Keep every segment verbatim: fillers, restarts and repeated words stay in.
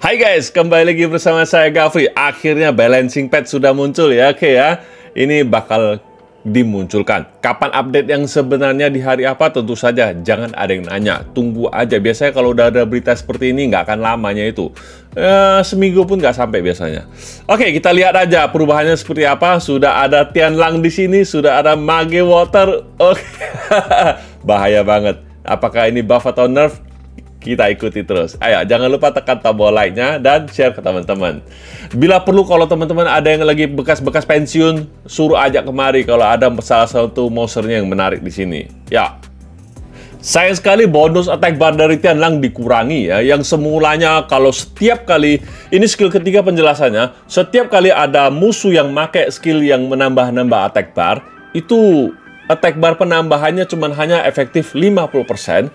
Hai guys, kembali lagi bersama saya Gafri. Akhirnya balancing pad sudah muncul ya, oke ya. Ini bakal dimunculkan. Kapan update yang sebenarnya di hari apa? Tentu saja jangan ada yang nanya. Tunggu aja. Biasanya kalau udah ada berita seperti ini nggak akan lamanya itu. Eh, seminggu pun nggak sampai biasanya. Oke, kita lihat aja perubahannya seperti apa. Sudah ada Tianlang di sini, sudah ada Mage Water. Oke, bahaya banget. Apakah ini buff atau nerf? Kita ikuti terus. Ayo, jangan lupa tekan tombol like-nya dan share ke teman-teman. Bila perlu, kalau teman-teman ada yang lagi bekas-bekas pensiun, suruh ajak kemari kalau ada salah satu monsternya yang menarik di sini. Ya. Sayang sekali bonus attack bar dari Tianlang dikurangi ya. Yang semulanya kalau setiap kali, ini skill ketiga penjelasannya, setiap kali ada musuh yang pakai skill yang menambah-nambah attack bar, itu attack bar penambahannya cuma hanya efektif lima puluh persen.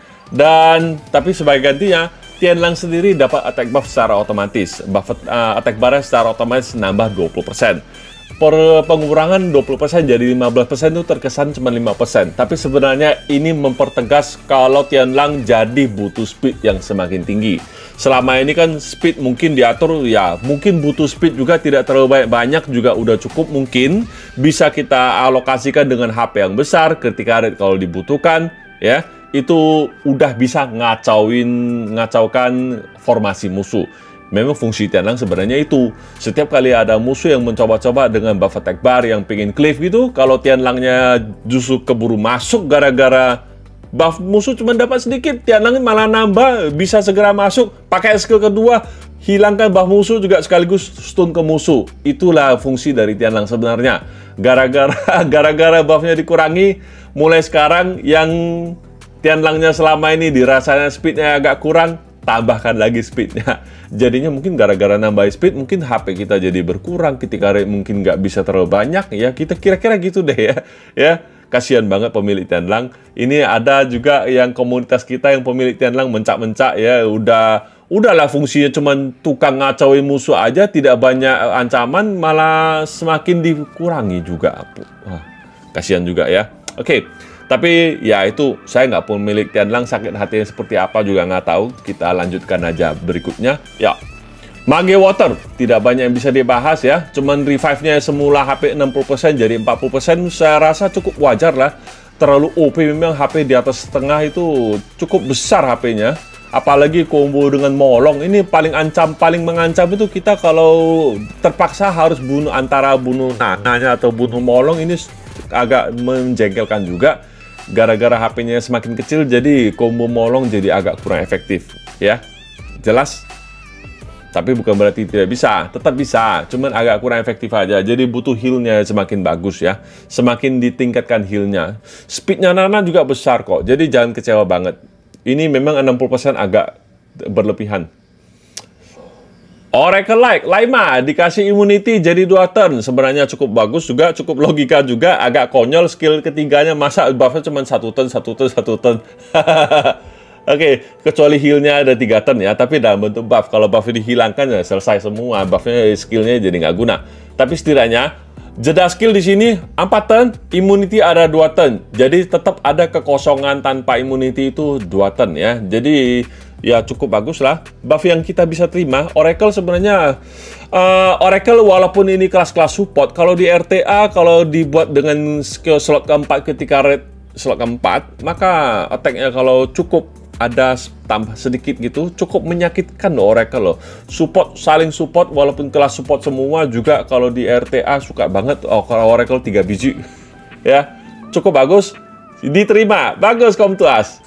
Dan tapi sebagai gantinya Tianlang sendiri dapat attack buff secara otomatis. Buff uh, attack bar secara otomatis nambah dua puluh persen. Per pengurangan dua puluh persen jadi lima belas persen itu terkesan cuma lima persen. Tapi sebenarnya ini mempertegas kalau Tianlang jadi butuh speed yang semakin tinggi. Selama ini kan speed mungkin diatur ya, mungkin butuh speed juga tidak terlalu banyak juga udah cukup, mungkin bisa kita alokasikan dengan H P yang besar ketika kalau dibutuhkan ya. Itu udah bisa ngacauin, ngacaukan formasi musuh. Memang fungsi Tianlang sebenarnya itu. Setiap kali ada musuh yang mencoba-coba dengan buff attack bar yang pengen cleave gitu, kalau Tianlangnya justru keburu masuk gara-gara buff musuh cuma dapat sedikit, Tianlang malah nambah, bisa segera masuk, pakai skill kedua, hilangkan buff musuh juga sekaligus stun ke musuh. Itulah fungsi dari Tianlang sebenarnya. Gara-gara gara-gara buffnya dikurangi, mulai sekarang yang Tianlangnya selama ini dirasanya speednya agak kurang, tambahkan lagi speednya. Jadinya mungkin gara-gara nambah speed, mungkin H P kita jadi berkurang ketika mungkin nggak bisa terlalu banyak ya. Kita kira-kira gitu deh ya. Ya, kasihan banget pemilik Tianlang. Ini ada juga yang komunitas kita yang pemilik Tianlang mencak-mencak ya. Udah, udahlah fungsinya cuman tukang ngacauin musuh aja, tidak banyak ancaman, malah semakin dikurangi juga. Wah, kasihan juga ya. Oke. Tapi ya itu, saya nggak pemilik Tianlang, sakit hatinya seperti apa juga nggak tahu. Kita lanjutkan aja berikutnya. Ya, Mage Water, tidak banyak yang bisa dibahas ya. Cuman revive-nya semula H P enam puluh persen jadi empat puluh persen, saya rasa cukup wajar lah. Terlalu O P memang, H P di atas setengah itu cukup besar H P-nya. Apalagi combo dengan Molong, ini paling ancam, paling mengancam itu kita kalau terpaksa harus bunuh antara bunuh Nananya atau bunuh Molong, ini agak menjengkelkan juga. Gara-gara H P-nya semakin kecil, jadi combo Molong jadi agak kurang efektif, ya. Jelas? Tapi bukan berarti tidak bisa, tetap bisa, cuman agak kurang efektif aja. Jadi butuh heal-nya semakin bagus ya, semakin ditingkatkan heal-nya. Speed-nya Nana juga besar kok, jadi jangan kecewa banget. Ini memang enam puluh persen agak berlebihan. Oracle like, Laima dikasih immunity jadi dua turn, sebenarnya cukup bagus juga, cukup logika juga, agak konyol skill ketiganya, masa buffnya cuma satu turn, satu turn, satu turn. Oke, okay, kecuali healnya ada tiga turn ya, tapi dalam bentuk buff, kalau buff dihilangkan ya selesai semua, buffnya skillnya jadi nggak guna. Tapi setidaknya jeda skill di sini empat turn, immunity ada dua turn, jadi tetap ada kekosongan tanpa immunity itu dua turn ya, jadi ya cukup bagus lah buff yang kita bisa terima. Oracle sebenarnya uh, Oracle walaupun ini kelas-kelas support, kalau di R T A kalau dibuat dengan skill slot keempat ketika red slot keempat, maka attack-nya kalau cukup ada tambah sedikit gitu, cukup menyakitkan loh Oracle loh. Support, saling support, walaupun kelas support semua juga kalau di R T A suka banget. Oh, kalau Oracle tiga biji ya, cukup bagus, diterima, bagus come to us.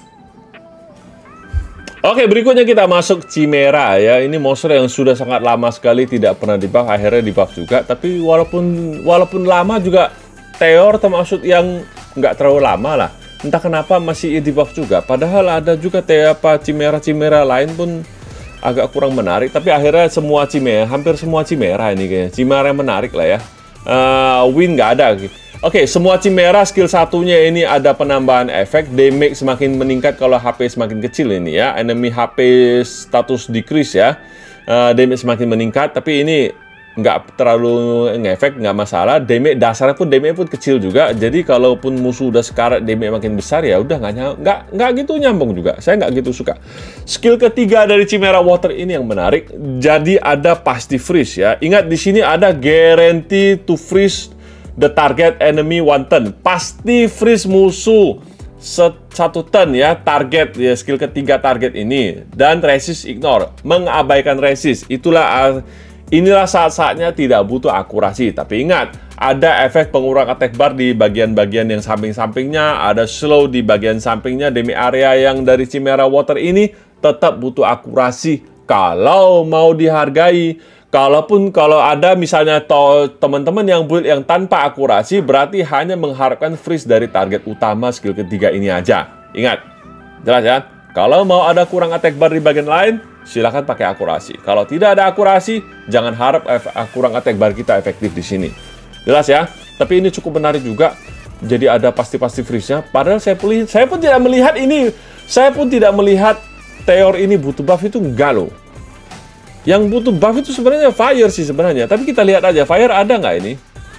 Oke, berikutnya kita masuk Chimera ya. Ini monster yang sudah sangat lama sekali tidak pernah dibuff, akhirnya dibuff juga. Tapi walaupun walaupun lama juga teor termasuk yang nggak terlalu lama lah. Entah kenapa masih dibuff juga. Padahal ada juga apa Chimera-Chimera lain pun agak kurang menarik. Tapi akhirnya semua Chimera, hampir semua Chimera ini kayaknya. Chimera yang menarik lah ya. Uh, win nggak ada. Oke, okay, semua Chimera skill satunya ini ada penambahan efek, damage semakin meningkat kalau H P semakin kecil ini ya. Enemy H P status decrease ya, uh, damage semakin meningkat. Tapi ini nggak terlalu ngefek, nggak masalah. Damage dasarnya pun damage pun kecil juga. Jadi kalaupun musuh udah sekarat damage makin besar ya udah nggak nggak nggak gitu nyambung juga. Saya nggak gitu suka. Skill ketiga dari Chimera Water ini yang menarik. Jadi ada pasti freeze ya. Ingat di sini ada guarantee to freeze the target enemy one turn. Pasti freeze musuh satu turn ya, target ya, skill ketiga target ini. Dan resist ignore, mengabaikan resist. Itulah inilah saat-saatnya tidak butuh akurasi. Tapi ingat, ada efek pengurang attack bar di bagian-bagian yang samping-sampingnya, ada slow di bagian sampingnya. Damage area yang dari Chimera Water ini tetap butuh akurasi kalau mau dihargai. Kalaupun kalau ada misalnya teman-teman yang build yang tanpa akurasi, berarti hanya mengharapkan freeze dari target utama skill ketiga ini aja. Ingat, jelas ya? Kalau mau ada kurang attack bar di bagian lain, silakan pakai akurasi. Kalau tidak ada akurasi, jangan harap kurang attack bar kita efektif di sini. Jelas ya? Tapi ini cukup menarik juga. Jadi ada pasti-pasti freeze-nya. Padahal saya pun, saya pun tidak melihat ini, saya pun tidak melihat Teor ini butuh buff, itu enggak loh. Yang butuh buff itu sebenarnya Fire sih sebenarnya. Tapi kita lihat aja, Fire ada nggak ini?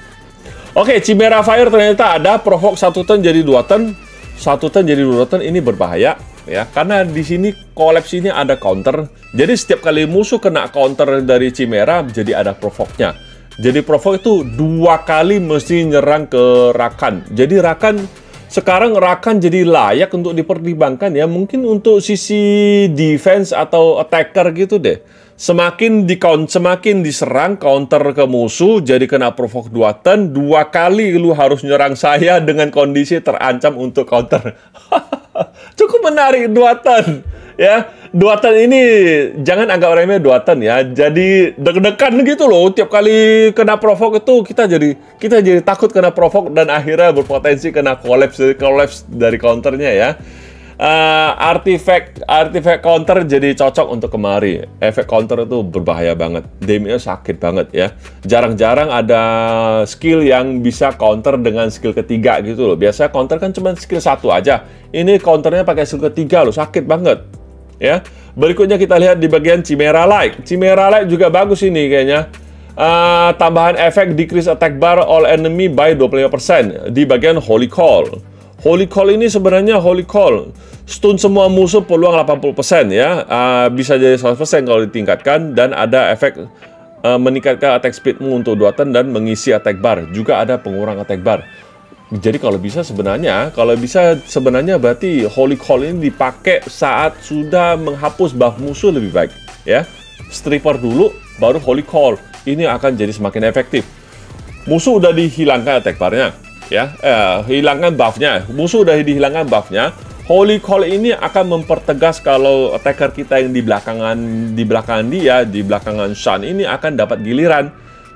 Oke, Chimera Fire ternyata ada. Provoke satu turn jadi dua turn. Satu turn jadi dua turn, ini berbahaya. Ya, karena di sini collapse ini ada counter. Jadi setiap kali musuh kena counter dari Chimera, jadi ada provoke-nya. Jadi provoke itu dua kali mesti nyerang ke Rakan. Jadi Rakan, sekarang Rakan jadi layak untuk dipertimbangkan ya. Mungkin untuk sisi defense atau attacker gitu deh. Semakin di semakin diserang counter ke musuh, jadi kena provoke dua turn, dua kali lu harus nyerang saya dengan kondisi terancam untuk counter. Cukup menarik, dua turn ya. Dua turn ini jangan anggap remeh, dua turn ya. Jadi deg-degan gitu loh, tiap kali kena provoke itu kita jadi kita jadi takut kena provoke dan akhirnya berpotensi kena collapse collapse dari counternya ya. Uh, artifact artifact counter jadi cocok untuk kemari. Efek counter itu berbahaya banget, damage-nya sakit banget ya. Jarang-jarang ada skill yang bisa counter dengan skill ketiga gitu loh. Biasanya counter kan cuma skill satu aja. Ini counternya pakai skill ketiga loh, sakit banget ya. Berikutnya kita lihat di bagian Chimera Light. Chimera Light juga bagus ini kayaknya. Uh, tambahan efek decrease attack bar all enemy by dua puluh lima persen di bagian Holy Call. Holy Call ini sebenarnya Holy Call stun semua musuh peluang delapan puluh persen ya, uh, bisa jadi seratus persen kalau ditingkatkan, dan ada efek uh, meningkatkan attack speedmu untuk dua turn dan mengisi attack bar. Juga ada pengurang attack bar. Jadi kalau bisa sebenarnya, kalau bisa sebenarnya berarti Holy Call ini dipakai saat sudah menghapus buff musuh lebih baik ya. Stripper dulu, baru Holy Call. Ini akan jadi semakin efektif. Musuh udah dihilangkan attack barnya. Ya, eh, hilangkan buffnya. Musuh udah dihilangkan buffnya. Holy Call ini akan mempertegas kalau attacker kita yang di belakangan di belakangan dia, di belakangan Shan ini akan dapat giliran.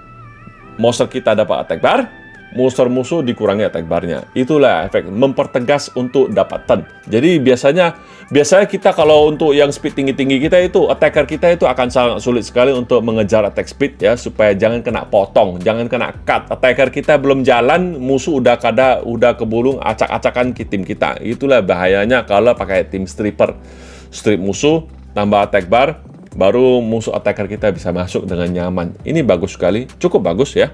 Monster kita dapat attack bar, monster musuh dikurangi attack barnya. Itulah efek mempertegas untuk dapat turn. Jadi biasanya biasanya kita kalau untuk yang speed tinggi-tinggi kita itu, attacker kita itu akan sangat sulit sekali untuk mengejar attack speed ya, supaya jangan kena potong, jangan kena cut. Attacker kita belum jalan, musuh udah kada udah kebulung acak-acakan ke tim kita. Itulah bahayanya kalau pakai tim stripper. Strip musuh, tambah attack bar, baru musuh attacker kita bisa masuk dengan nyaman. Ini bagus sekali, cukup bagus ya.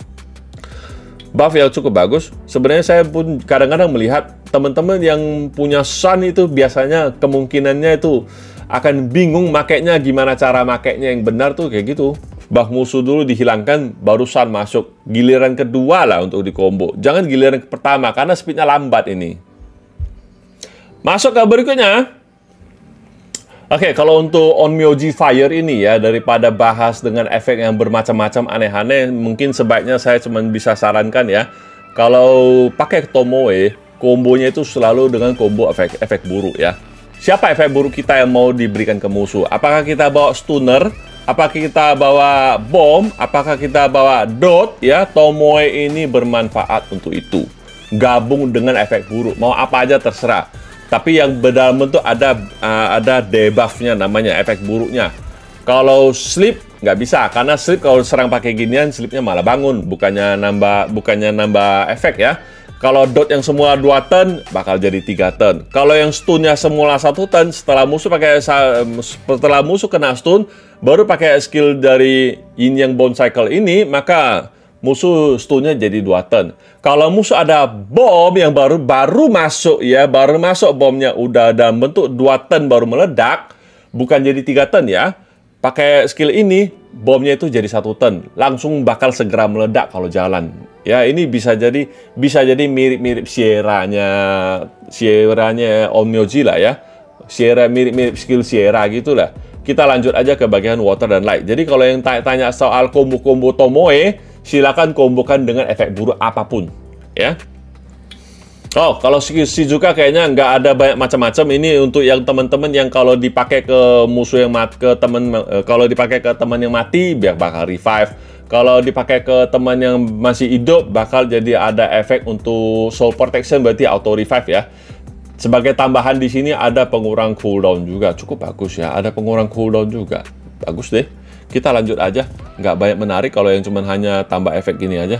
Buff yang cukup bagus. Sebenarnya saya pun kadang-kadang melihat teman-teman yang punya Sun itu biasanya kemungkinannya itu akan bingung makainya, gimana cara makainya yang benar tuh kayak gitu. Buff musuh dulu dihilangkan, baru Sun masuk. Giliran kedua lah untuk di combo. Jangan giliran pertama, karena speednya lambat ini. Masuk ke berikutnya. Oke, okay, kalau untuk Onmyoji Fire ini ya, daripada bahas dengan efek yang bermacam-macam aneh-aneh, mungkin sebaiknya saya cuma bisa sarankan ya, kalau pakai Tomoe, kombonya itu selalu dengan combo efek efek buruk ya. Siapa efek buruk kita yang mau diberikan ke musuh? Apakah kita bawa stunner? Apakah kita bawa bom? Apakah kita bawa dot? Ya, Tomoe ini bermanfaat untuk itu. Gabung dengan efek buruk, mau apa aja terserah. Tapi yang dalam bentuk ada uh, ada debuff-nya, namanya efek buruknya. Kalau sleep nggak bisa, karena sleep kalau serang pakai ginian, sleepnya malah bangun, bukannya nambah bukannya nambah efek ya. Kalau dot yang semua dua turn, bakal jadi tiga turn. Kalau yang stunnya semula satu turn, setelah musuh pakai setelah musuh kena stun, baru pakai skill dari Yin Yang Bone Cycle ini, maka musuh stunnya jadi dua turn. Kalau musuh ada bom yang baru baru masuk ya, baru masuk bomnya udah dalam bentuk dua turn baru meledak, bukan jadi tiga turn ya. Pakai skill ini, bomnya itu jadi satu turn, langsung bakal segera meledak kalau jalan. Ya, ini bisa jadi bisa jadi mirip-mirip Sierra-nya Sierra-nya Onmyoji lah ya. Sierra mirip-mirip skill Sierra gitulah. Kita lanjut aja ke bagian water dan light. Jadi kalau yang tanya soal combo-combo Tomoe, silakan kombokan dengan efek buruk apapun, ya. Oh, kalau Shizuka kayaknya nggak ada banyak macam-macam. Ini untuk yang teman-teman yang kalau dipakai ke musuh yang mati, ke teman, kalau dipakai ke teman yang mati, biar bakal revive. Kalau dipakai ke teman yang masih hidup, bakal jadi ada efek untuk soul protection, berarti auto revive ya. Sebagai tambahan di sini ada pengurang cooldown juga, cukup bagus ya. Ada pengurang cooldown juga, bagus deh. Kita lanjut aja, nggak banyak menarik kalau yang cuma hanya tambah efek gini aja.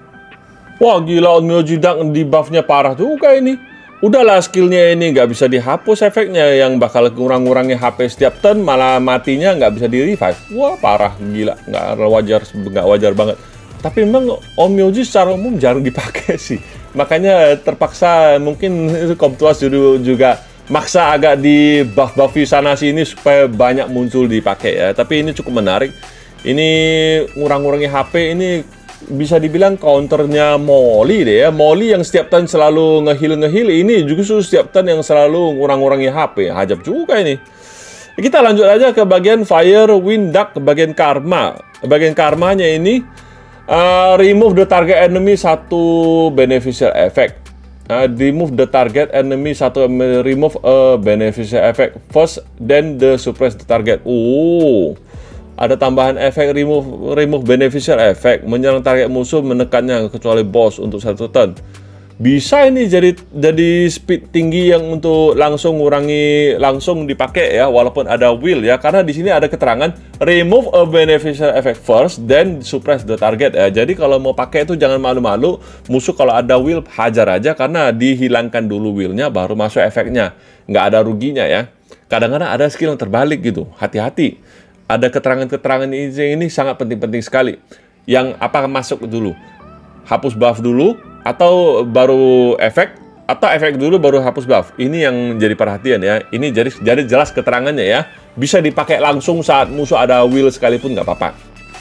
Wah gila, Onmyoji Dark di buffnya parah juga ini. Udahlah skillnya ini nggak bisa dihapus efeknya, yang bakal kurang-kurangnya H P setiap turn, malah matinya nggak bisa di revive. Wah parah, gila, nggak wajar, nggak wajar banget. Tapi memang Onmyoji secara umum jarang dipakai sih. Makanya terpaksa mungkin Komtuas juga maksa agak di buff-buffi sana sini supaya banyak muncul dipakai ya. Tapi ini cukup menarik. Ini ngurang-ngurangi H P ini bisa dibilang counternya Molly deh ya. Molly yang setiap turn selalu ngeheal-ngeheal, ini juga setiap turn yang selalu ngurang-ngurangi H P. Hajab juga ini. Kita lanjut aja ke bagian Fire, Wind, Dark, ke bagian Karma. Bagian Karmanya ini uh, remove the target enemy satu beneficial effect. Uh, remove the target enemy satu remove a beneficial effect first, then the suppress the target. Oh. Ada tambahan efek remove remove beneficial effect, menyerang target musuh menekannya kecuali boss untuk satu turn. Bisa ini jadi jadi speed tinggi yang untuk langsung ngurangi langsung dipakai ya, walaupun ada will ya, karena di sini ada keterangan remove a beneficial effect first then suppress the target ya. Jadi kalau mau pakai itu jangan malu-malu, musuh kalau ada will hajar aja, karena dihilangkan dulu willnya baru masuk efeknya, nggak ada ruginya ya. Kadang-kadang ada skill yang terbalik gitu, hati-hati. Ada keterangan-keterangan ini, ini sangat penting-penting sekali. Yang apa masuk dulu? Hapus buff dulu, atau baru efek, atau efek dulu baru hapus buff. Ini yang jadi perhatian ya. Ini jadi jadi jelas keterangannya ya. Bisa dipakai langsung saat musuh ada will sekalipun nggak apa-apa.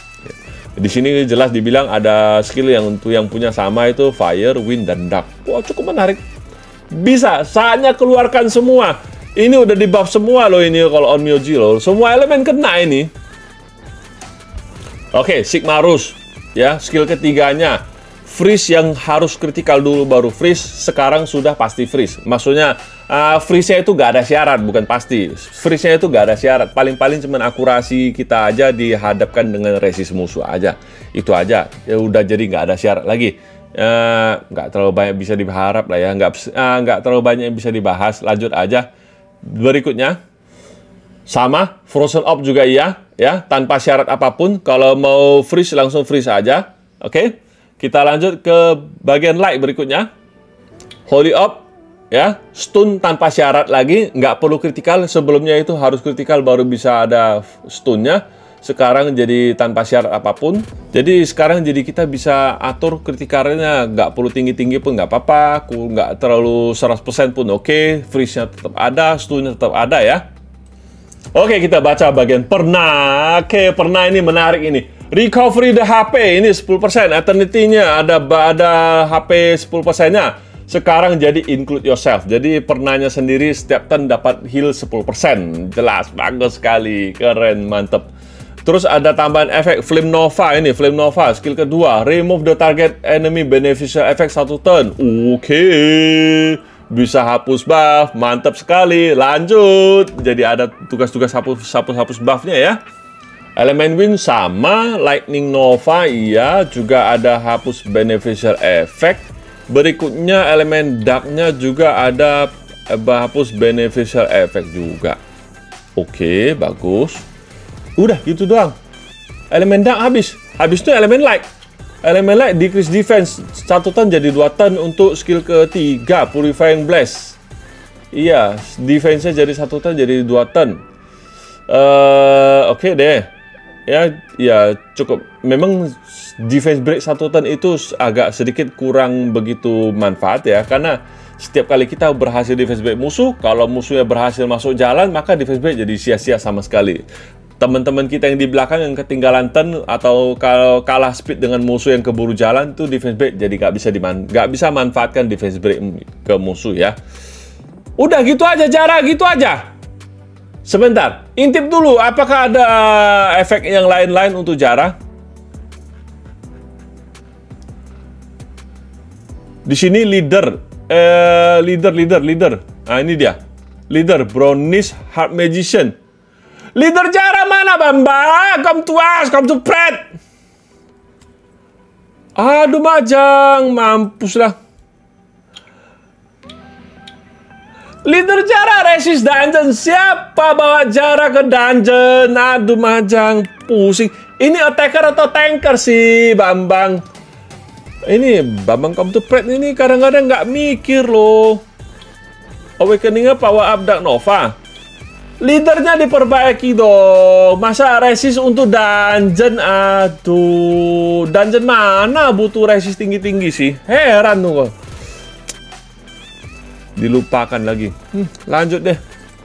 Di sini jelas dibilang ada skill yang untuk yang punya sama itu Fire, Wind, dan Dark. Wah cukup menarik. Bisa saatnya keluarkan semua. Ini udah di buff semua loh ini kalau Onmyoji loh. Semua elemen kena ini. Oke, Sigmarus ya, skill ketiganya freeze yang harus kritikal dulu baru freeze, sekarang sudah pasti freeze. Maksudnya uh, freeze-nya itu gak ada syarat, bukan pasti. Freeze-nya itu gak ada syarat. Paling-paling cuman akurasi kita aja dihadapkan dengan resist musuh aja. Itu aja. Ya udah jadi gak ada syarat lagi. Uh, nggak terlalu banyak bisa diharap lah ya. Nggak uh, nggak terlalu banyak yang bisa dibahas. Lanjut aja. Berikutnya sama Frozen Orb juga iya ya, tanpa syarat apapun. Kalau mau freeze langsung freeze aja. Oke, kita lanjut ke bagian light berikutnya. Holy Orb ya, stun tanpa syarat lagi, nggak perlu kritikal. Sebelumnya itu harus kritikal baru bisa ada stunnya. Sekarang jadi tanpa syarat apapun. Jadi sekarang jadi kita bisa atur kritikalnya, nggak perlu tinggi-tinggi pun nggak apa-apa, nggak terlalu seratus persen pun oke, okay. Freeze-nya tetap ada, stunnya tetap ada ya. Oke, okay, kita baca bagian pernah. Oke, okay, pernah ini menarik ini. Recovery the H P ini sepuluh persen, Eternity-nya ada ada H P sepuluh persen-nya. Sekarang jadi include yourself. Jadi pernahnya sendiri setiap turn dapat heal sepuluh persen. Jelas, bagus sekali, keren, mantep. Terus ada tambahan efek Flame Nova ini, Flame Nova skill kedua, remove the target enemy beneficial effect satu turn. Oke, okay. Bisa hapus buff, mantap sekali. Lanjut, jadi ada tugas-tugas hapus hapus hapus buffnya ya. Elemen Wind sama, Lightning Nova iya, juga ada hapus beneficial effect. Berikutnya elemen Dark-nya juga ada hapus beneficial effect juga. Oke, okay, bagus. Udah gitu doang. Elemen Dark habis. Habis itu elemen Light. Elemen Light decrease defense satu turn jadi dua turn untuk skill ketiga Purifying Blast. Iya, defense-nya jadi satu turn jadi dua turn. Uh, Oke okay deh. Ya, ya cukup. Memang defense break satu turn itu agak sedikit kurang begitu manfaat ya, karena setiap kali kita berhasil defense break musuh, kalau musuhnya berhasil masuk jalan, maka defense break jadi sia-sia sama sekali. Teman-teman kita yang di belakang yang ketinggalan turn atau kalau kalah speed dengan musuh yang keburu jalan, itu defense break jadi nggak bisa diman nggak bisa manfaatkan defense break ke musuh ya. Udah gitu aja, Jara, gitu aja. Sebentar, intip dulu, apakah ada efek yang lain-lain untuk Jara? Di sini leader, eh, leader, leader, leader. Nah ini dia, leader Brownish Heart Magician. Leader Jara mana, Bamba? Come to us, come to Pret. Aduh majang, mampus lah. Leader Jara resist dungeon. Siapa bawa Jara ke dungeon? Aduh majang, pusing. Ini attacker atau tanker sih, Bambang? Ini Bambang come to Pret ini kadang-kadang nggak mikir loh. Awakening-nya power up Dark Nova. Leadernya diperbaiki dong. Masa resist untuk dungeon? Aduh, dungeon mana butuh resist tinggi-tinggi sih? Heran tuh. Dilupakan lagi. Hmm, lanjut deh.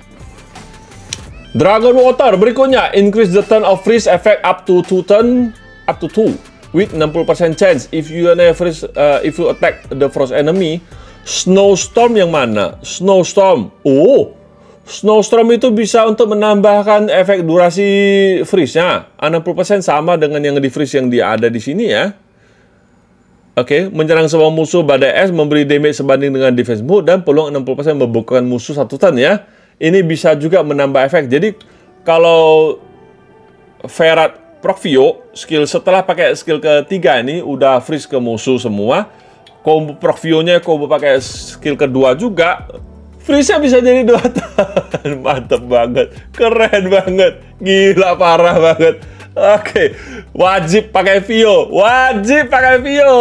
Dragon Water berikutnya, increase the turn of freeze effect up to two turn up to two with enam puluh persen chance if you freeze uh, if you attack the frost enemy. Snowstorm yang mana? Snowstorm. Oh, Snowstorm itu bisa untuk menambahkan efek durasi freeze-nya. enam puluh persen sama dengan yang di freeze yang dia ada di sini ya. Oke, okay. Menyerang semua musuh badai es, memberi damage sebanding dengan defense-mu, dan peluang enam puluh persen membekukan musuh satu turn ya. Ini bisa juga menambah efek. Jadi, kalau Ferat Profio, skill setelah pakai skill ketiga ini, udah freeze ke musuh semua. Combo Profio-nya, combo pakai skill kedua juga, freeze-nya bisa jadi dua turn. Mantep banget, keren banget, gila parah banget. Oke, wajib pakai Vio, wajib pakai Vio.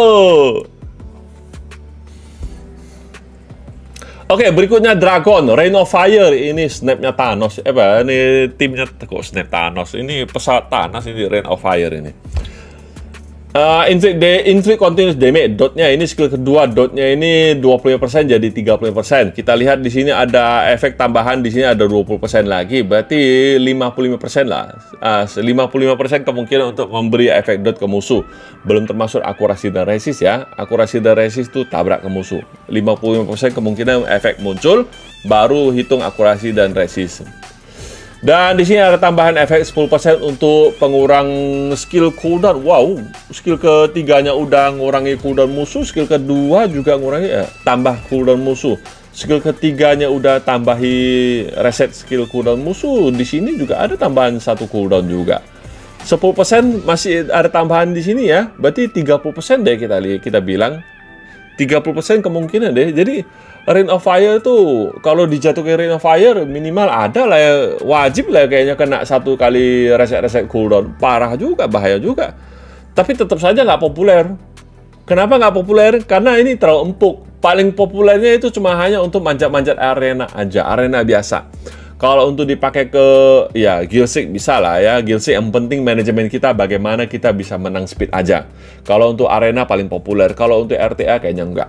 Oke, berikutnya Dragon, Rain of Fire. Ini snapnya Thanos. Eh, apa? Ini timnya kok snap Thanos. Ini pesawat Thanos ini Rain of Fire ini. Uh, inflict, de, inflict continuous damage. Dotnya ini skill kedua, dotnya ini dua puluh lima persen jadi tiga puluh lima persen. Kita lihat di sini ada efek tambahan, di sini ada dua puluh persen lagi, berarti lima puluh lima persen lah. Uh, lima puluh lima persen kemungkinan untuk memberi efek dot ke musuh. Belum termasuk akurasi dan resist ya. Akurasi dan resist itu tabrak ke musuh. lima puluh lima persen kemungkinan efek muncul, baru hitung akurasi dan resist. Dan di sini ada tambahan efek sepuluh persen untuk pengurang skill cooldown. Wow, skill ketiganya udah ngurangi cooldown musuh, skill kedua juga ngurangi ya, tambah cooldown musuh. Skill ketiganya udah tambahi reset skill cooldown musuh. Di sini juga ada tambahan satu cooldown juga. sepuluh persen masih ada tambahan di sini ya. Berarti tiga puluh persen deh kita lihat, kita bilang. tiga puluh persen kemungkinan deh. Jadi Rain of Fire tuh kalau dijatuhkan Rain of Fire minimal ada lah ya, wajib lah kayaknya kena satu kali reset-reset cooldown. Parah juga, bahaya juga. Tapi tetap saja nggak populer. Kenapa nggak populer? Karena ini terlalu empuk. Paling populernya itu cuma hanya untuk manjat-manjat arena aja, arena biasa. Kalau untuk dipakai ke ya Gilsig bisa lah ya. Gilsig yang penting manajemen kita bagaimana kita bisa menang speed aja. Kalau untuk arena paling populer. Kalau untuk R T A kayaknya enggak.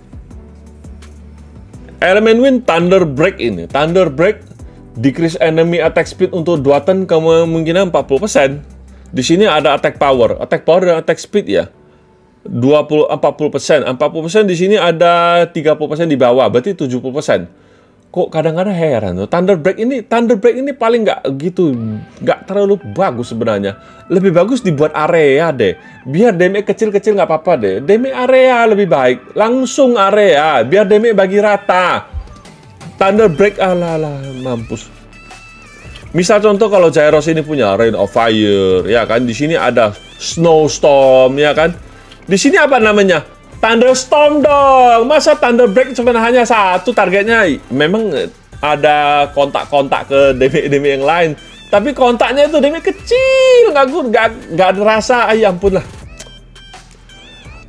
Elemen Wind Thunder Break ini. Thunder Break decrease enemy attack speed untuk dua turn kemungkinan empat puluh persen. Di sini ada attack power. Attack power dan attack speed ya. dua puluh empat puluh persen. empat puluh persen di sini ada tiga puluh persen di bawah. Berarti tujuh puluh persen. Kok kadang-kadang heran tuh. Thunder Break ini, Thunder Break ini paling nggak gitu, nggak terlalu bagus sebenarnya. Lebih bagus dibuat area deh. Biar damage kecil-kecil nggak apa-apa deh. Damage area lebih baik. Langsung area, biar damage bagi rata. Thunder Break, alah, alah, mampus. Misal contoh kalau Gyros ini punya Rain of Fire, ya kan? Di sini ada Snowstorm, ya kan? Di sini apa namanya? Thunderstorm dong. Masa Thunder Break cuma hanya satu targetnya? Memang ada kontak-kontak ke damage-damage yang lain. Tapi kontaknya itu damage kecil. Nggak, nggak, nggak ada rasa. Ay, ampun lah.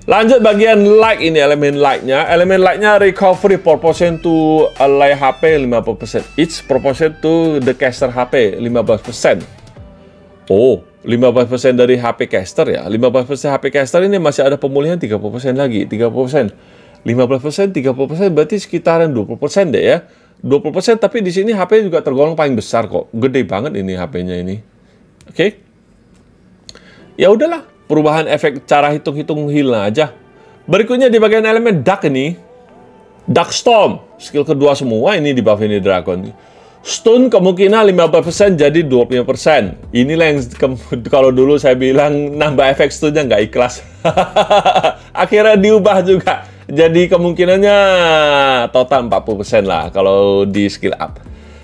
Lanjut bagian light ini, elemen lightnya. Elemen lightnya recovery proportion to Ally H P lima puluh persen. Each proportion to the caster H P lima belas persen. Oh, lima belas persen dari H P caster ya. lima belas persen H P caster ini masih ada pemulihan tiga puluh persen lagi. tiga puluh persen. lima belas persen, tiga puluh persen berarti sekitaran dua puluh persen deh ya. dua puluh persen, tapi di sini H P juga tergolong paling besar kok. Gede banget ini H P-nya ini. Oke. Okay. Ya udahlah. Perubahan efek cara hitung-hitung heal aja. Berikutnya di bagian elemen dark ini, Dark Storm, skill kedua semua ini di buff ini Dragon. Stun kemungkinan lima belas persen jadi dua puluh lima persen. Inilah yang kalau dulu saya bilang nambah efek stunnya nggak ikhlas. Akhirnya diubah juga. Jadi kemungkinannya total empat puluh persen lah kalau di skill up.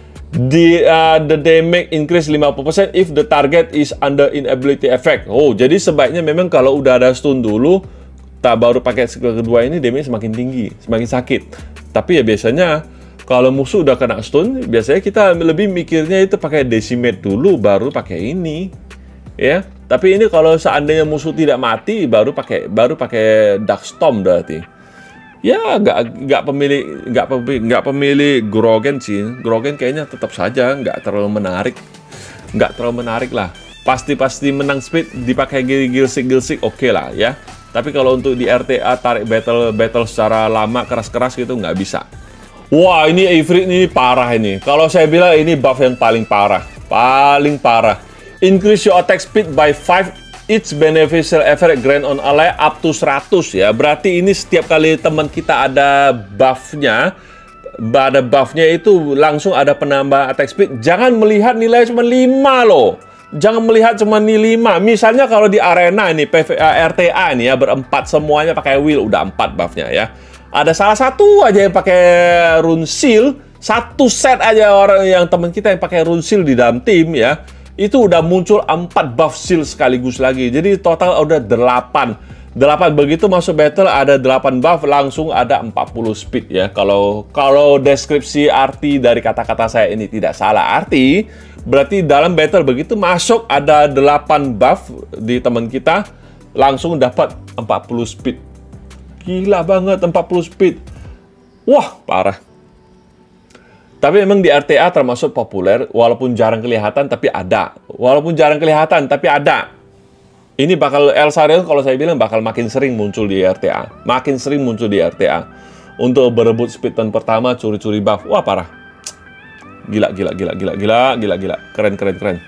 Di uh, the damage increase lima puluh persen if the target is under inability effect. Oh, jadi sebaiknya memang kalau udah ada stun dulu, tak baru pakai skill kedua ini damage semakin tinggi, semakin sakit. Tapi ya biasanya kalau musuh udah kena stun, biasanya kita lebih mikirnya itu pakai decimate dulu baru pakai ini. Ya. Tapi ini kalau seandainya musuh tidak mati baru pakai baru pakai Dark Storm berarti. Ya, nggak nggak pemilih nggak pemilih nggak pemilih Grogan sih. Grogan kayaknya tetap saja nggak terlalu menarik, nggak terlalu menarik lah. Pasti-pasti menang speed dipakai gilsik-gilsik oke okay lah ya. Tapi kalau untuk di R T A tarik battle battle secara lama keras-keras gitu nggak bisa. Wah, ini Ifrit ini parah ini. Kalau saya bilang ini buff yang paling parah, paling parah. Increase your attack speed by five. Each beneficial effect grant on ally up to seratus ya. Berarti ini setiap kali teman kita ada buff-nya, ada buff-nya itu langsung ada penambahan attack speed. Jangan melihat nilai cuma lima loh. Jangan melihat cuma nilai lima. Misalnya kalau di arena ini P V A R T A ini ya berempat semuanya pakai wheel udah empat buff-nya ya. Ada salah satu aja yang pakai rune seal, satu set aja orang yang teman kita yang pakai rune seal di dalam tim ya. Itu udah muncul empat buff seal sekaligus lagi. Jadi total udah delapan. delapan begitu masuk battle ada delapan buff langsung ada empat puluh speed ya. Kalau kalau deskripsi arti dari kata-kata saya ini tidak salah arti, berarti dalam battle begitu masuk ada delapan buff di teman kita langsung dapat empat puluh speed. Gila banget empat puluh speed. Wah, parah. Tapi memang di R T A termasuk populer, walaupun jarang kelihatan, tapi ada. Walaupun jarang kelihatan, tapi ada. Ini bakal Elsarion kalau saya bilang bakal makin sering muncul di R T A. Makin sering muncul di R T A. Untuk berebut speed turn pertama, curi-curi buff. Wah, parah. Gila, gila, gila, gila, gila, gila, gila. Keren, keren, keren.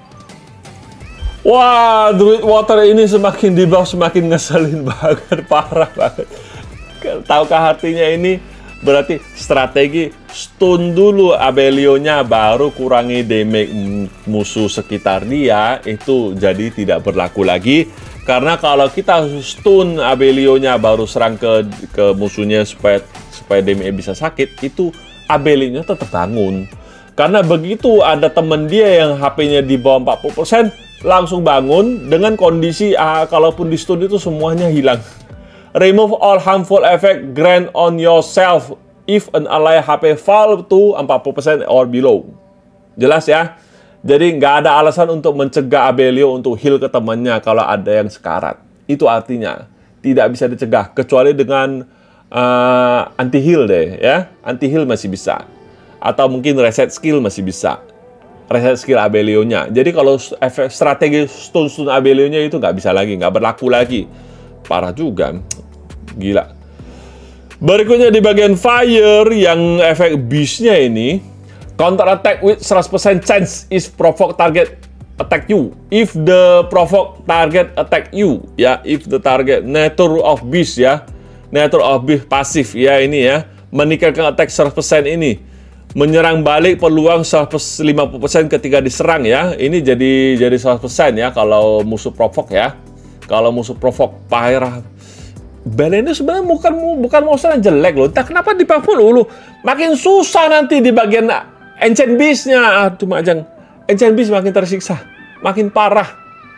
Wah, Druid Water ini semakin di buff, semakin ngeselin banget. Parah banget. Tahukah artinya ini? Berarti strategi stun dulu Abelio-nya baru kurangi damage musuh sekitar dia, itu jadi tidak berlaku lagi. Karena kalau kita stun Abelio-nya baru serang ke ke musuhnya supaya supaya damage bisa sakit, itu Abelio-nya tetap bangun. Karena begitu ada temen dia yang H P-nya di bawah empat puluh persen langsung bangun dengan kondisi ah, kalaupun di stun itu semuanya hilang. Remove all harmful effect grant on yourself if an ally H P fall to empat puluh persen or below. Jelas ya? Jadi nggak ada alasan untuk mencegah Abelio untuk heal ke temannya kalau ada yang sekarat. Itu artinya tidak bisa dicegah kecuali dengan uh, anti heal deh ya. Anti heal masih bisa. Atau mungkin reset skill masih bisa. Reset skill Abelio-nya. Jadi kalau efek strategi stun-stun Abelio-nya itu nggak bisa lagi, nggak berlaku lagi. Parah juga. Gila. Berikutnya di bagian fire yang efek beast-nya ini. Counter attack with seratus persen chance is provoke target attack you. If the provoke target attack you. Ya, if the target. Nature of beast ya. Nature of beast pasif ya ini ya. Meningkatkan attack seratus persen ini. Menyerang balik peluang seratus lima puluh persen ketika diserang ya. Ini jadi jadi seratus persen ya kalau musuh provoke ya. Kalau musuh provoke parah. Belen ini sebenarnya bukan bukan monster yang jelek loh. Entah kenapa di buff dulu makin susah nanti di bagian Ancient Beast-nya. Aduh majang. Ancient Beast makin tersiksa, makin parah.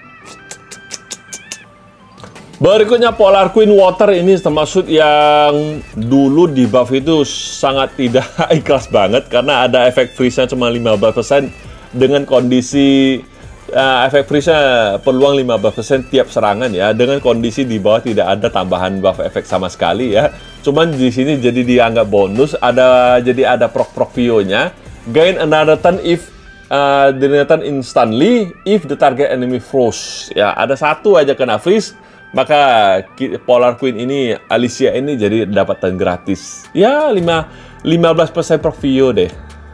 Berikutnya Polar Queen Water ini termasuk yang dulu di buff itu sangat tidak ikhlas banget karena ada efek freeze-nya cuma lima belas persen dengan kondisi uh, efek freeze-nya peluang lima belas persen tiap serangan ya, dengan kondisi di bawah tidak ada tambahan buff efek sama sekali ya. Cuman di sini jadi dianggap bonus, ada jadi ada proc-proc Vio-nya. Gain another turn if uh, turn instantly if the target enemy froze. Ya, ada satu aja kena freeze, maka Polar Queen ini, Alicia ini jadi dapat turn gratis. Ya, lima belas persen proc Vio deh.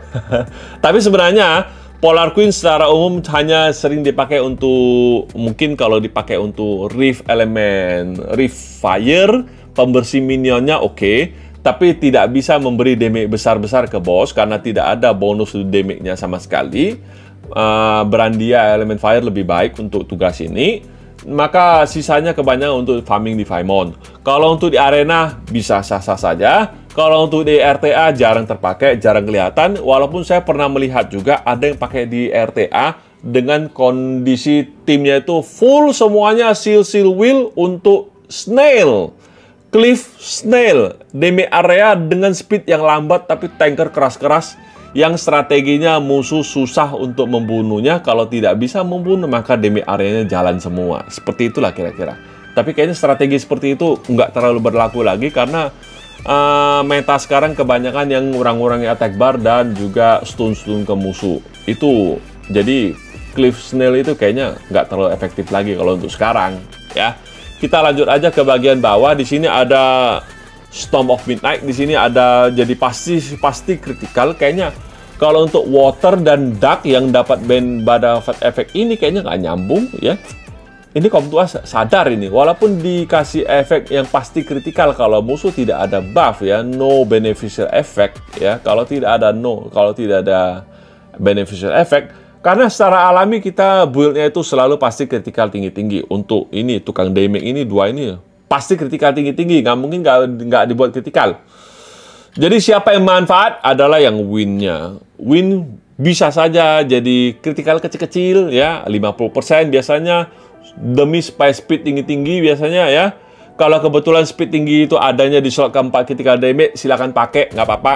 Tapi sebenarnya Polar Queen secara umum hanya sering dipakai untuk, mungkin kalau dipakai untuk Rift elemen, Rift Fire, pembersih minionnya oke, okay, tapi tidak bisa memberi damage besar-besar ke boss karena tidak ada bonus damage-nya sama sekali. Uh, Brandia elemen Fire lebih baik untuk tugas ini, maka sisanya kebanyakan untuk farming di Faemon. Kalau untuk di arena bisa sah-sah saja. Kalau untuk di R T A jarang terpakai, jarang kelihatan. Walaupun saya pernah melihat juga ada yang pakai di R T A dengan kondisi timnya itu full semuanya seal seal wheel untuk Snail, Cliff Snail, damage area dengan speed yang lambat tapi tanker keras-keras yang strateginya musuh susah untuk membunuhnya. Kalau tidak bisa membunuh maka damage areanya jalan semua. Seperti itulah kira-kira. Tapi kayaknya strategi seperti itu nggak terlalu berlaku lagi karena Uh, meta sekarang kebanyakan yang ngurangi attack bar dan juga stun-stun ke musuh. Itu jadi Cliff Snail itu kayaknya nggak terlalu efektif lagi kalau untuk sekarang ya. Kita lanjut aja ke bagian bawah. Di sini ada Storm of Midnight. Di sini ada jadi pasti pasti kritikal. Kayaknya kalau untuk Water dan Dark yang dapat band pada efek ini kayaknya nggak nyambung ya. Ini Kom Tua sadar ini, walaupun dikasih efek yang pasti kritikal kalau musuh tidak ada buff ya, no beneficial effect ya. Kalau tidak ada no, kalau tidak ada beneficial effect, karena secara alami kita build-nya itu selalu pasti kritikal tinggi-tinggi. Untuk ini tukang damage ini dua ini pasti kritikal tinggi-tinggi, nggak mungkin nggak nggak dibuat kritikal. Jadi siapa yang manfaat adalah yang win-nya. Win bisa saja jadi kritikal kecil-kecil ya, lima puluh persen biasanya. Demi supaya speed tinggi-tinggi biasanya ya. Kalau kebetulan speed tinggi itu adanya di slot keempat critical damage, silakan pakai, nggak apa-apa.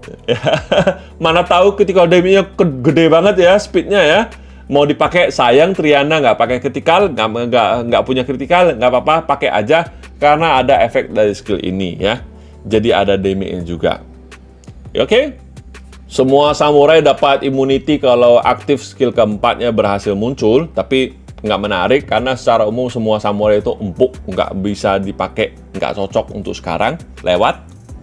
Mana tahu critical damage-nya gede banget ya speednya ya. Mau dipakai sayang Triana nggak pakai critical, nggak nggak nggak punya critical, nggak apa-apa, pakai aja karena ada efek dari skill ini ya. Jadi ada damage-nya juga. Oke? Okay? Semua samurai dapat immunity kalau aktif skill keempatnya berhasil muncul, tapi nggak menarik karena secara umum semua samurai itu empuk, nggak bisa dipakai, nggak cocok untuk sekarang. Lewat.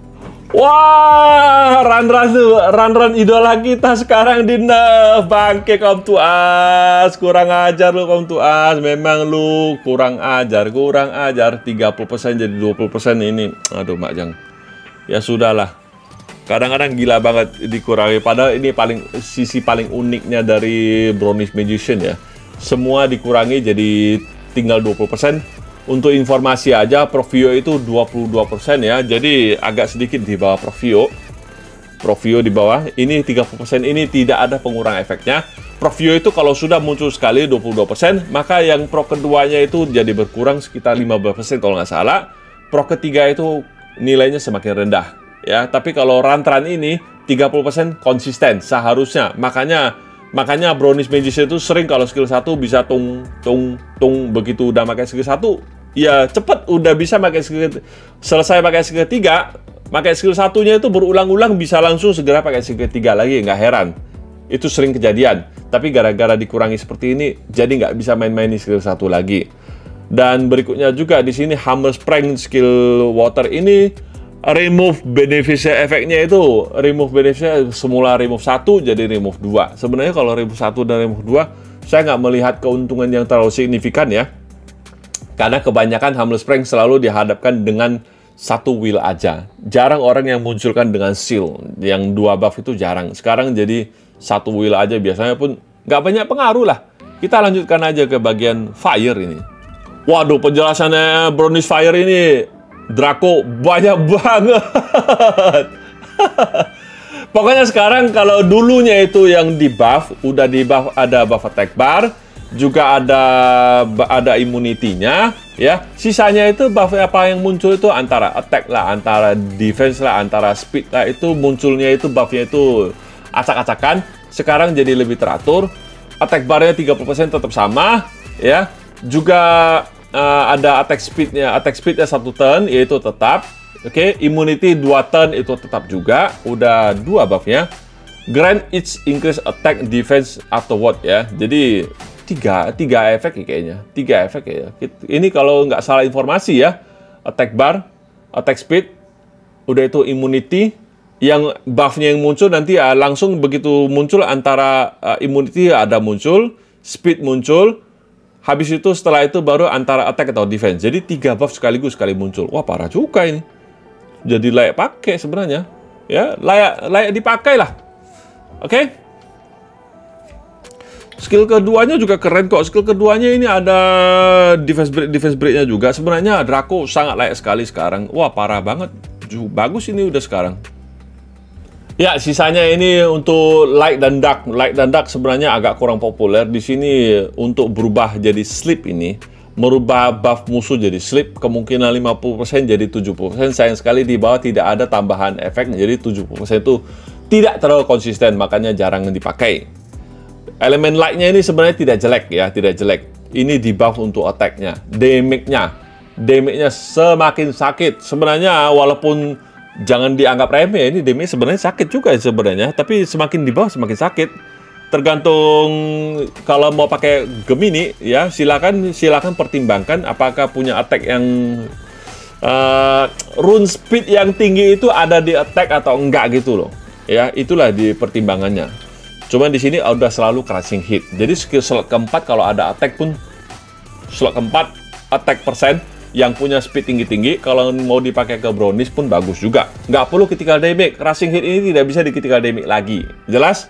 Wah, run-run run-run idola kita sekarang di nerf. Bangke Kom Tuas, kurang ajar lu Kom Tuas. Memang lu kurang ajar, kurang ajar. tiga puluh persen jadi dua puluh persen ini. Aduh, Mak Jang. Ya sudahlah. Kadang-kadang gila banget dikurangi. Padahal ini paling sisi paling uniknya dari Brownies Magician ya. Semua dikurangi jadi tinggal dua puluh persen. Untuk informasi aja, Profio itu dua puluh dua persen ya. Jadi agak sedikit di bawah Profio. Profio di bawah. Ini tiga puluh persen ini tidak ada pengurang efeknya. Profio itu kalau sudah muncul sekali dua puluh dua persen, maka yang pro keduanya itu jadi berkurang sekitar lima belas persen kalau nggak salah. Pro ketiga itu nilainya semakin rendah ya. Tapi kalau run-run ini tiga puluh persen konsisten seharusnya. Makanya Makanya Brownies Magician itu sering kalau skill satu bisa tung, tung, tung. Begitu udah pakai skill satu, ya cepet udah bisa pakai skill, selesai pakai skill tiga, pakai skill satunya itu berulang-ulang bisa langsung segera pakai skill tiga lagi, nggak heran. Itu sering kejadian. Tapi gara-gara dikurangi seperti ini, jadi nggak bisa main-main di skill satu lagi. Dan berikutnya juga di sini Hammer Spring skill water ini remove beneficial efeknya itu remove beneficial semula remove satu jadi remove dua. Sebenarnya kalau remove satu dan remove dua saya nggak melihat keuntungan yang terlalu signifikan ya, karena kebanyakan Hammer Spring selalu dihadapkan dengan satu wheel aja. Jarang orang yang munculkan dengan seal yang dua buff itu jarang. Sekarang jadi satu wheel aja, biasanya pun nggak banyak pengaruh lah. Kita lanjutkan aja ke bagian fire ini. Waduh, penjelasannya Brownies Fire ini Draco banyak banget. Pokoknya sekarang kalau dulunya itu yang di buff, udah di buff, ada buff attack bar, juga ada ada immunity-nya ya. Sisanya itu buff apa yang muncul itu antara attack lah, antara defense lah, antara speed lah, itu munculnya itu buffnya itu acak-acakan. Sekarang jadi lebih teratur. attack bar-nya tiga puluh persen tetap sama, ya. Juga uh, ada attack speed-nya, attack speed-nya satu turn, yaitu tetap. Oke, okay. Immunity dua turn itu tetap juga. Udah dua buff-nya. Grant each increase attack defense afterward, ya. Jadi tiga, tiga efek ya kayaknya. Tiga efek ya. Ini kalau nggak salah informasi ya. Attack bar, attack speed, udah itu immunity. Yang buff-nya yang muncul nanti ya, langsung begitu muncul antara uh, immunity ada muncul, speed muncul, habis itu setelah itu baru antara attack atau defense. Jadi tiga buff sekaligus sekali muncul. Wah, parah juga ini. Jadi layak pakai sebenarnya. Ya, layak layak dipakai lah. Oke. Okay? Skill keduanya juga keren kok. Skill keduanya ini ada defense break, defense break-nya juga. Sebenarnya Draco sangat layak sekali sekarang. Wah, parah banget. Bagus ini udah sekarang. Ya, sisanya ini untuk Light dan Dark. Light dan Dark sebenarnya agak kurang populer. Di sini untuk berubah jadi Sleep ini, merubah buff musuh jadi Sleep, kemungkinan lima puluh persen jadi tujuh puluh persen. Sayang sekali di bawah tidak ada tambahan efek, jadi tujuh puluh persen itu tidak terlalu konsisten, makanya jarang dipakai. Elemen Light-nya ini sebenarnya tidak jelek ya, tidak jelek. Ini di buff untuk attack-nya, damage-nya. Damage-nya semakin sakit. Sebenarnya walaupun jangan dianggap remeh, ini damage sebenarnya sakit juga sebenarnya, tapi semakin di bawah semakin sakit. Tergantung kalau mau pakai Gemini ya, silakan silakan pertimbangkan apakah punya attack yang uh, rune speed yang tinggi itu ada di attack atau enggak gitu loh. Ya, itulah di pertimbangannya. Cuman di sini udah selalu crushing hit. Jadi skill slot keempat kalau ada attack pun slot keempat attack persen yang punya speed tinggi-tinggi, kalau mau dipakai ke brownies pun bagus juga. Nggak perlu critical damage. Crushing hit ini tidak bisa di critical damage lagi. Jelas?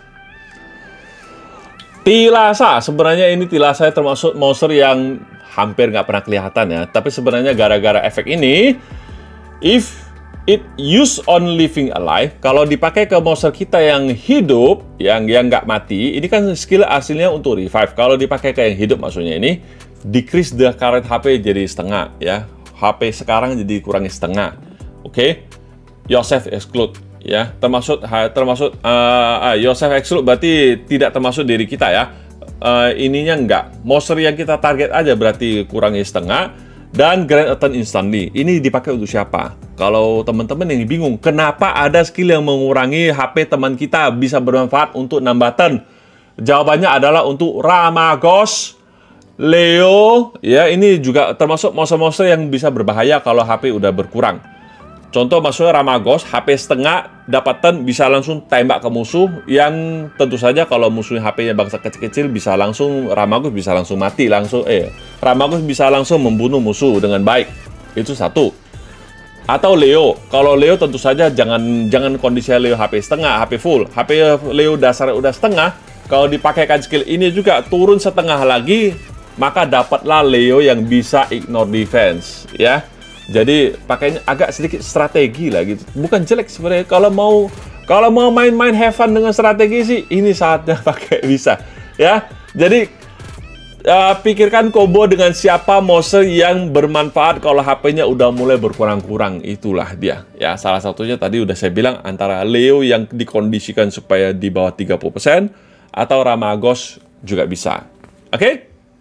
Tilasa. Sebenarnya ini Tilasa termasuk monster yang hampir nggak pernah kelihatan ya. Tapi sebenarnya gara-gara efek ini, if it use on living alive, kalau dipakai ke monster kita yang hidup, yang yang nggak mati, ini kan skill aslinya untuk revive. Kalau dipakai ke yang hidup maksudnya ini, decrease the current H P jadi setengah ya. H P sekarang jadi kurangi setengah. Oke. Okay? Yourself exclude ya. Termasuk termasuk uh, uh, yourself exclude berarti tidak termasuk diri kita ya. Uh, ininya enggak. Monster yang kita target aja berarti kurangi setengah, dan grant a turn instantly. Ini dipakai untuk siapa? Kalau teman-teman yang bingung, kenapa ada skill yang mengurangi H P teman kita bisa bermanfaat untuk nambah turn? Jawabannya adalah untuk Ramagos, Leo, ya ini juga termasuk monster-monster yang bisa berbahaya kalau H P udah berkurang. Contoh maksudnya Ramagos, H P setengah, dapat turn bisa langsung tembak ke musuh, yang tentu saja kalau musuhnya H P-nya bangsa kecil-kecil bisa langsung, Ramagos bisa langsung mati, langsung, eh, Ramagos bisa langsung membunuh musuh dengan baik. Itu satu. Atau Leo, kalau Leo tentu saja jangan jangan kondisi Leo H P setengah, H P full. H P Leo dasar udah setengah, kalau dipakaikan skill ini juga turun setengah lagi, maka dapatlah Leo yang bisa ignore defense, ya. Jadi pakainya agak sedikit strategi lah gitu. Bukan jelek sebenarnya. Kalau mau kalau mau main-main have fun dengan strategi sih, ini saatnya pakai bisa, ya. Jadi uh, pikirkan combo dengan siapa monster yang bermanfaat kalau H P-nya udah mulai berkurang-kurang. Itulah dia. Ya, salah satunya tadi udah saya bilang antara Leo yang dikondisikan supaya di bawah tiga puluh persen atau Ramagos juga bisa. Oke? Okay?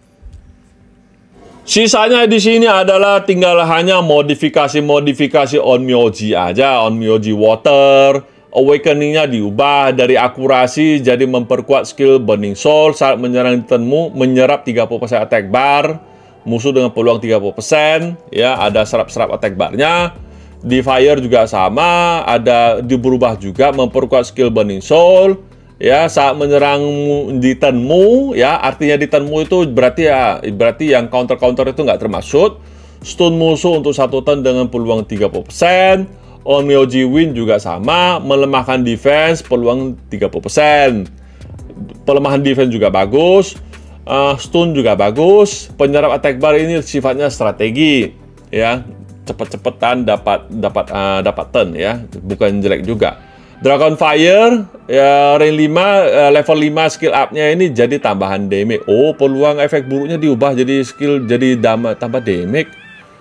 Sisanya di sini adalah tinggal hanya modifikasi-modifikasi Onmyoji aja. Onmyoji Water, Awakening-nya diubah dari akurasi jadi memperkuat skill Burning Soul saat menyerang temu, menyerap tiga puluh persen attack bar, musuh dengan peluang tiga puluh persen, ya ada serap-serap attack bar-nya. Di Fire juga sama, ada diberubah juga memperkuat skill Burning Soul. Ya, saat menyerang di turnmu, ya artinya di turnmu itu berarti ya berarti yang counter-counter itu nggak termasuk. Stun musuh untuk satu turn dengan peluang tiga puluh persen. Onmyoji Wind juga sama, melemahkan defense peluang tiga puluh persen. Pelemahan defense juga bagus, uh, stun juga bagus. Penyerap attack bar ini sifatnya strategi, ya cepet-cepetan dapat dapat uh, dapat turn ya, bukan jelek juga. Dragon Fire, ya, rank lima, uh, level lima skill up-nya ini jadi tambahan damage. Oh, peluang efek buruknya diubah jadi skill, jadi dama, tambah damage.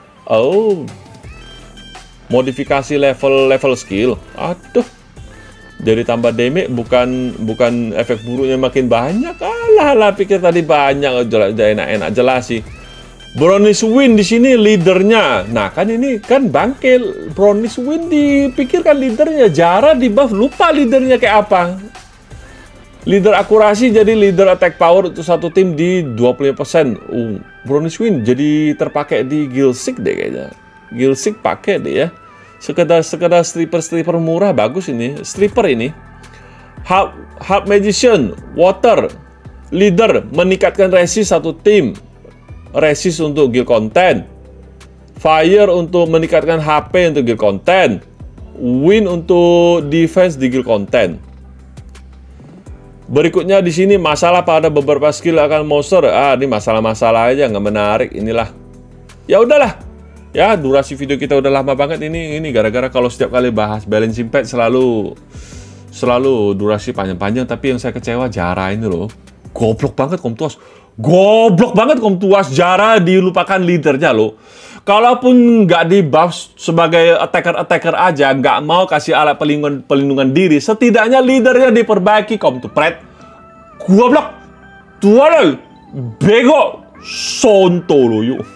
Oh, modifikasi level-level skill. Aduh, Jadi tambah damage, bukan bukan efek buruknya makin banyak. Alah, lah pikir tadi banyak, jelas enak-enak jelas sih. Brownies Wind di sini leadernya. Nah, kan ini kan bangkil. Brownies Wind dipikirkan leadernya. Jara di buff, lupa leadernya kayak apa. Leader akurasi jadi leader attack power untuk satu tim di dua puluh lima persen. Uh, Brownies Wind jadi terpakai di Gilsig deh kayaknya. Gilsig pakai deh ya. Sekedar sekedar stripper-stripper murah bagus ini. Stripper ini. Hub, Hub Magician, Water, Leader meningkatkan resist satu tim. Resist untuk guild content. Fire untuk meningkatkan H P untuk guild content. Wind untuk defense di guild content. Berikutnya di sini masalah pada beberapa skill akan monster. Ah, ini masalah-masalah aja, nggak menarik. Inilah. Ya udahlah. Ya, durasi video kita udah lama banget ini. Ini gara-gara kalau setiap kali bahas balancing pad selalu selalu durasi panjang-panjang. Tapi yang saya kecewa Jara ini loh. Goblok banget Komtuas. Goblok banget Komtuas. Jara dilupakan leadernya loh. Kalaupun nggak di buff sebagai attacker-attacker aja, nggak mau kasih alat pelindungan, pelindungan diri, setidaknya leadernya diperbaiki Komtupret. Goblok. Tuan bego. Sonto lo yuk.